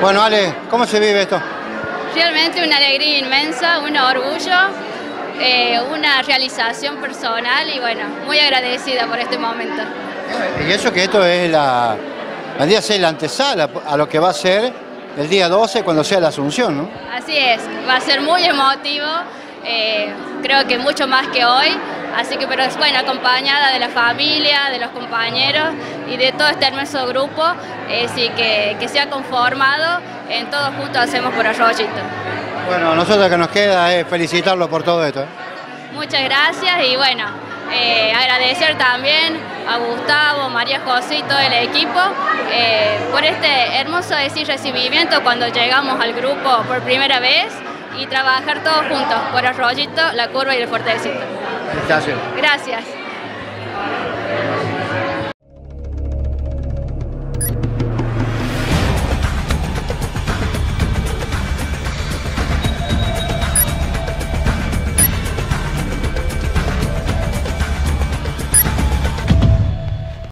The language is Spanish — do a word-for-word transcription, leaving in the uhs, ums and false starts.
Bueno, Ale, ¿cómo se vive esto? Realmente una alegría inmensa, un orgullo, eh, una realización personal y bueno, muy agradecida por este momento. Y eso que esto es la, vendría a ser la antesala a lo que va a ser el día doce cuando sea la Asunción, ¿no? Así es, va a ser muy emotivo, eh, creo que mucho más que hoy, así que pero bueno, acompañada de la familia, de los compañeros y de todo este hermoso grupo, eh, sí, que, que se ha conformado en Todos Juntos Hacemos por Arroyito. Bueno, a nosotros lo que nos queda es felicitarlo por todo esto, ¿eh? Muchas gracias y bueno, eh, agradecer también a Gustavo, María José y todo el equipo eh, por este hermoso decir recibimiento cuando llegamos al grupo por primera vez y trabajar todos juntos por Arroyito, La Curva y el Fuertecito. Gracias. Gracias.